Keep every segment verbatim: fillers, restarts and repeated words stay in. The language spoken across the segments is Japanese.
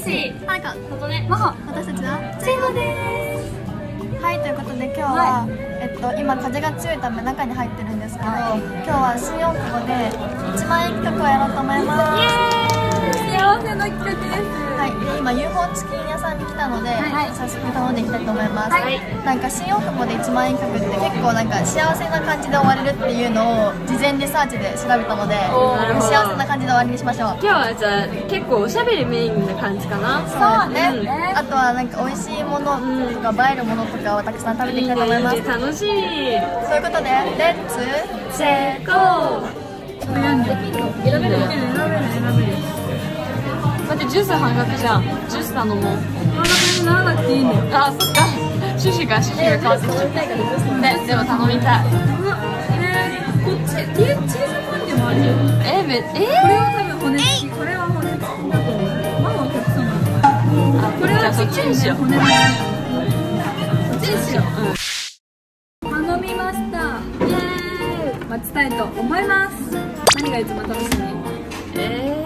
シー、はるか、ことね、まほ、私たちはチームです。はい、ということで今日は、はい、えっと今風が強いため中に入ってるんですけど、はい、今日は新大久保でいちまんえん企画をやろうと思います。イエーイ、幸せの企画です。はい、で今 ユーフォー チキン屋さんに来たので、はい、早速頼んでいきたいと思います。はい、なんか新大久保でいちまんえん企画って結構なんか幸せな感じで終われるっていうのを事前リサーチで調べたので、幸せな感じで終わりにしましょう。 今日はじゃあ結構おしゃべりメインな感じかな。 そうですね、うん、あとはなんか美味しいものとか映えるものとかをたくさん食べていきたいと思います。いいね、楽しみ。そういうことでレッツチェゴー。選べる選べる選べる選べる。 待って、ジュース半額じゃん。ジュース頼もう。 半額にならなくていいね。 あ、そっか。趣旨が趣旨が変わってきちゃう。ね、でも頼みたい。 えー、こっち、チーズフォンデュもあるよ。 えー、め、えー、 これは多分骨付き。これは骨付きだと思う。ママお客様だから。これはそっちにしよう。 骨付き。そっちにしよう。頼みました。イエーイ。待ちたいと思います。何が一番楽しみ？ え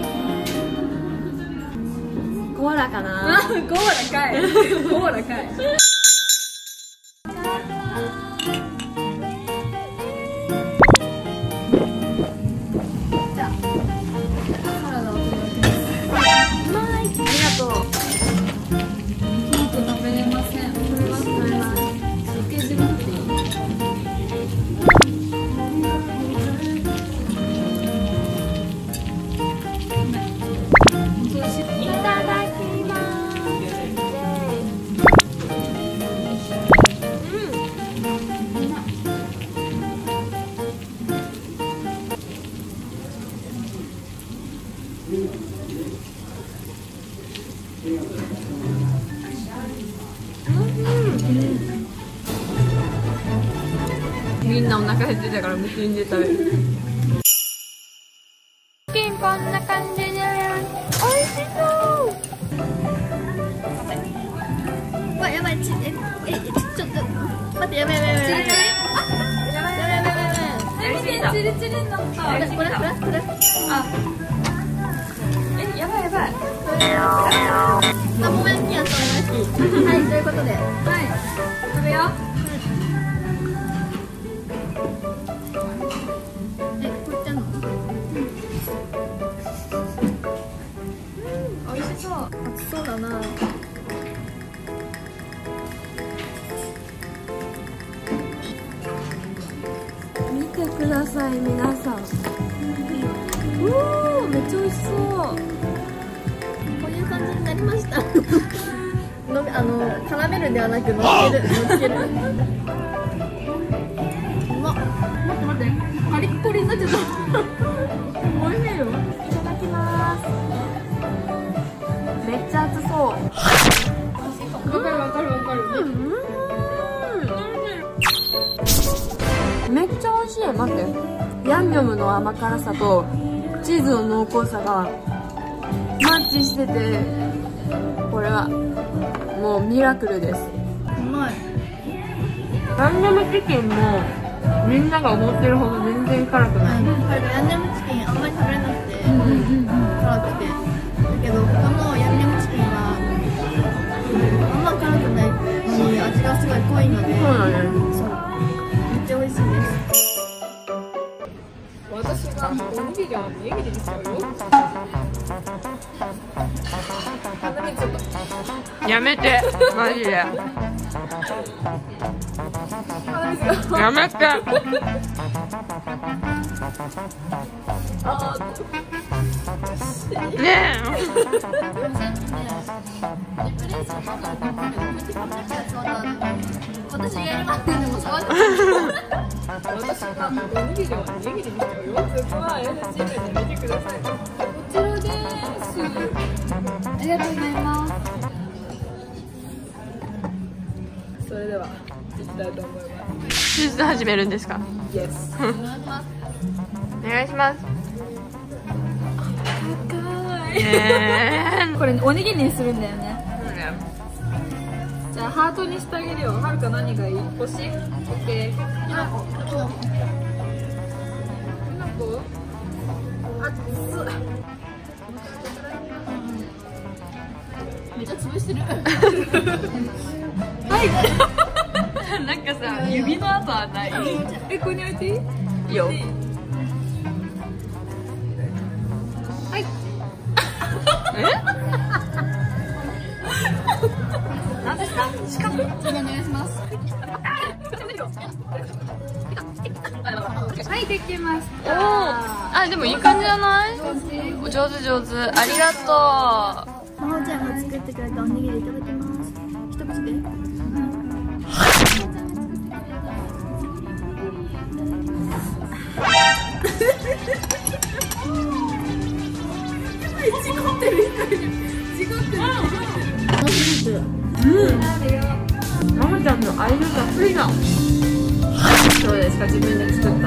ー、コーラかな。 コーラかい。コーラかい。じゃあサラダを取り分けます。うまい。ありがとう。トマト食べれません。これは食べます。つけ汁っていい？ みんなお腹減ってたから無菌で食べる。チキンこんな感じで美味しそう。 うわ、やばい、ち、え、え、ち、ちょっと待って、やばいやばいやばいやばい。あ、やばいやばいやばいやばい。チリチリになった。これこれこれこれ。あ、え、やばいやばい。あ、もう焼きやったら焼き。はい、ということで、はい、食べよう。そうだな。 見てください皆さん。うおー、めっちゃ美味しそう。 こういう感じになりました。のあの絡めるではなくのっけるのっける。うまっ。待って待って、カリッコリになっちゃった。美味しいよ。 いただきます。めっちゃ熱そう。 わかるわかるわかる。 めっちゃ美味しい。待って、ヤンニョムの甘辛さとチーズの濃厚さがマッチしてて、これはもうミラクルです。 うまい。 ヤンニョムチキンもみんなが思ってるほど全然辛くない。 うん、これヤンニョムチキンあんまり食べれなくて、うんうんうん、辛くて。だけど他のヤンニョムチキンはあんま辛くないし、味がすごい濃いので、 そうだね。 そう、めっちゃ美味しいです。 私がおにぎりはおにぎりにしちゃうよ。やめて、マジで。やめて。ねえ。 私がやるまででも触って。 私がおにぎりはおにぎりにしちゃうよ。そこは エヌジー で見てください。 こちらです。ありがとうございます。 それでは行きたいと思います。手術始めるんですか？ Yes。 お願いします。 高い。えー、これおにぎりにするんだよね。じゃあハートにしてあげるよ。はるか何がいい？星？ OK。きなこ。きなこ？熱っ。 めっちゃ潰してる。 はい。なんかさ、指の跡はない。え、ここに置いていい？いいよ。はい。え？何ですか？四角？ 次お願いします。 はい、できました。おー、あ、でもいい感じじゃない？上手上手。ありがとう。 まほちゃんが作ってくれたおにぎりいただきます。一口で。事故ってる。事故ってる。うん。 まほちゃんの愛情たっぷりだ。そうですか、自分で作った。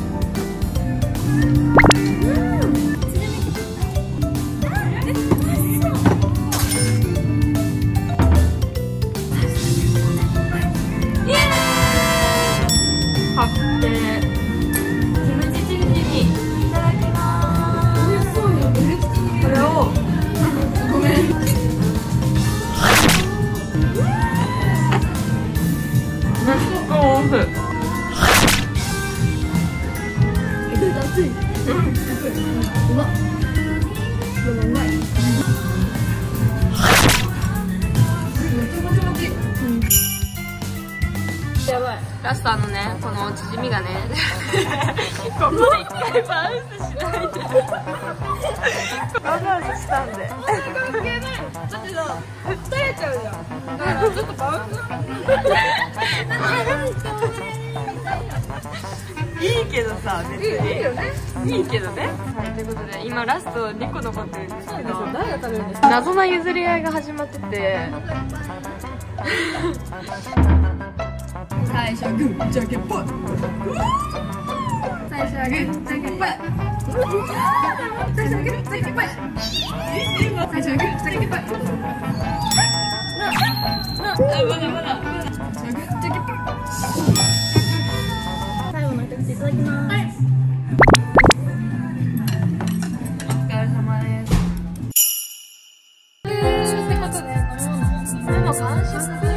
ラストあのね、このチヂミがねここで一回バウンスしないでバウンスしたんで関係ない。だってさ、ぶっ倒れちゃうじゃん。だからちょっとバウンスいいけどさ、別にいいよね。いいけどね。はい、ということで今ラストにこ残ってるんですけど、誰が食べるんですか？謎な譲り合いが始まってて最初はグー、じゃんけんぽい。最初はグー、じゃんけんぽい。最初はグー、じゃんけんぽい。最初はグー、じゃんけんぽい。な、な、まだまだまだ。最初はグー、じゃんけんぽい。最後の一口いただきます。はい。 お疲れ様です。ってことで、これも完食。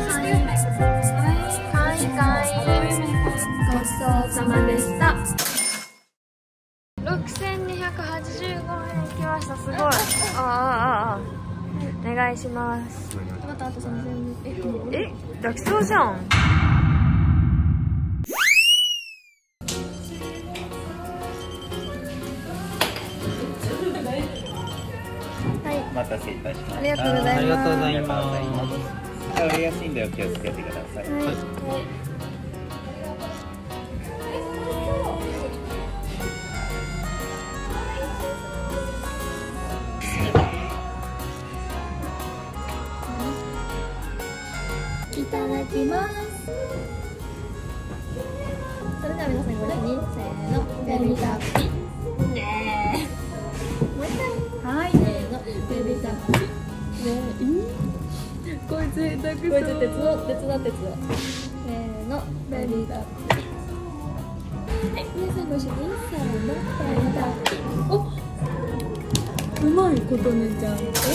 ごちそうさまでした。ろくせんにひゃくはちじゅうごえんいきました。すごい。ああああ、お願いします。 またあとさんぜんえん。 え、抱きそうじゃん。 はい、 お待たせいたしました。 ありがとうございます。 ありがとうございます。折れやすいんでお気をつけてください。はい。 いただきます。それでは皆さんご一緒にせーの、ベビータッピねえもう一回、はい、せーの、ベビータッピねえこいつ下手くそ。こいつ鉄の鉄の鉄のせーの、ベビータッピはい、皆さんご一緒にせーの、ベビータッピおうまいことねちゃん。え、これさ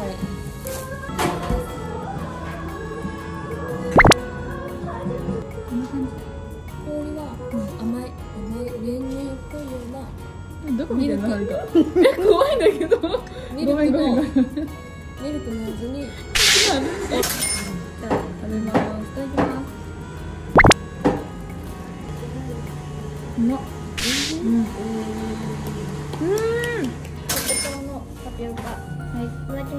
どこ見るかなんか怖いんだけど。ミルクのミルクのやつにじゃあ食べます。いただきます。うまっ。うんうん。こちらのタピオカ、はい、いただきます。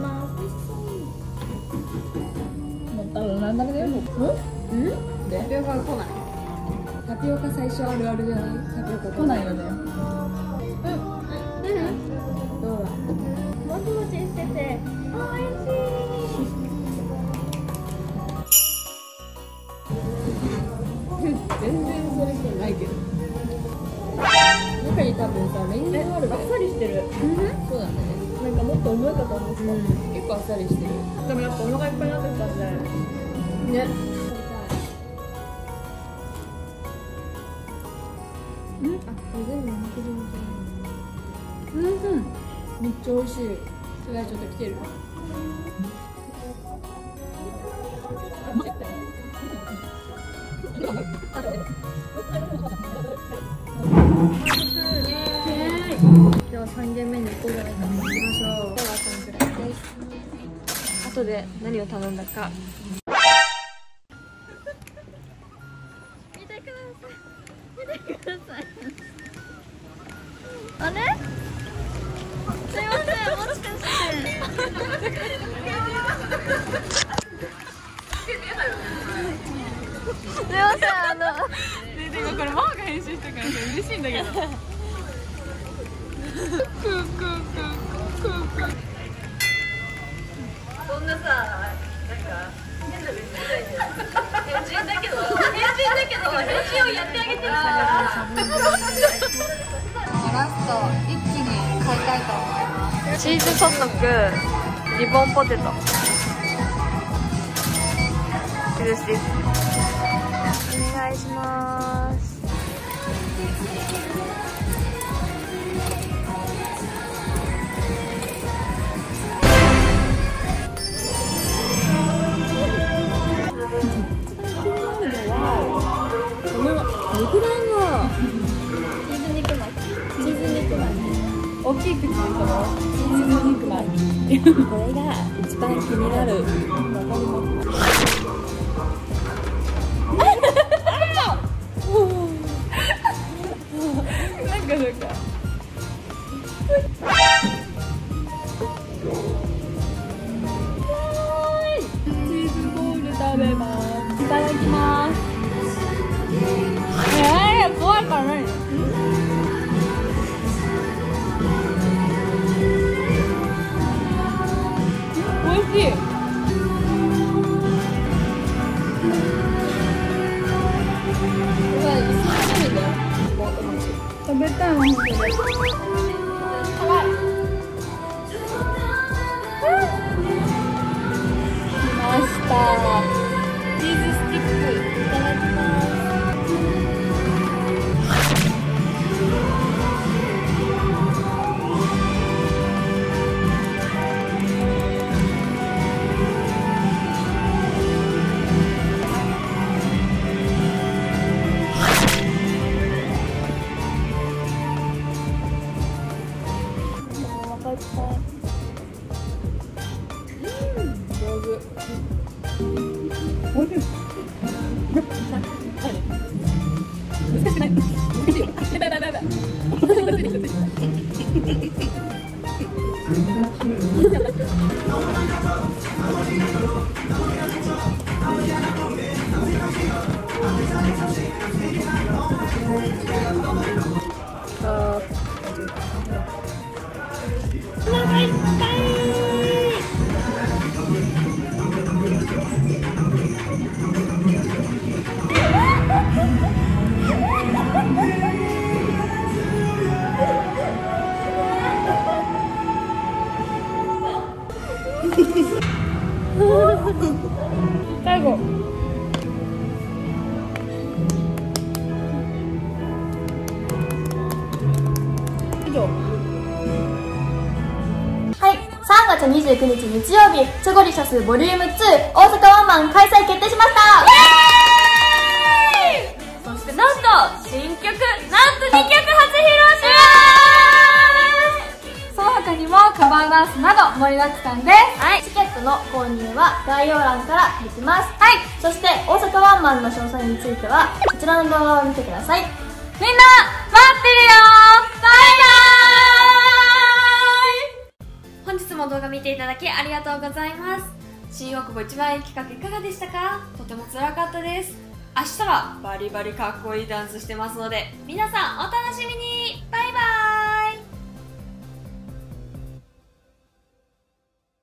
もう多分何だめだよ。うん？タピオカが来ない。タピオカ最初あるあるじゃない？タピオカ来ないよね。もちもちしてておいしい。全然それじゃないけど。中に多分さ、レンゲがある。あっさりしてる。そうだね。なんかもっと重いかと思ってた。結構あっさりしてる。でもやっぱお腹いっぱいになってきたんで。ね。うん、あ、これ全部生クリームじゃない。うんうん。めっちゃ美味しい。それはちょっと来てる。 ではさん軒目に行こうじゃないかな。行きましょう。ではこのくらいです。 後で何を頼んだか。 見てください。見てください。あれ？すいません、もしかして。すいません、あの。 ね、でもこれママが編集してくれて嬉しいんだけど。クークークークークークー。そんなさ、なんか変な別に変人だけど、変人だけど編集をやってあげてるから。 ラスト一気に買いたいと思います。 チーズソトク、リボンポテト。ですです。お願いします。肉団子。 チーズ肉巻き。チーズ肉巻き。 大きい口でそのチーズ肉巻き。これが一番気になる。わかります。なんかなんか。チーズボール食べます。いただきます。えー、怖いから何？おいしい。食べたいもん。辛い。来ました。チーズスティックいただきます。最後。以上。 はい、さんがつにじゅうくにち日曜日、チョコリシャスボリュームツー大阪ワンマン開催決定しました。 イエーイ。そしてなんと新曲、なんとにきょく初披露します。その他にもカバーダンスなど盛りだくさんです。はい。 チケットの購入は概要欄からできます。はい。そして大阪ワンマンの詳細についてはこちらの動画を見てください。 みんな待ってるよ。バイバーイ。本日も動画見ていただきありがとうございます。新大久保一番駅企画いかがでしたか？とても辛かったです。明日はバリバリかっこいいダンスしてますので皆さんお楽しみに。バイバイ。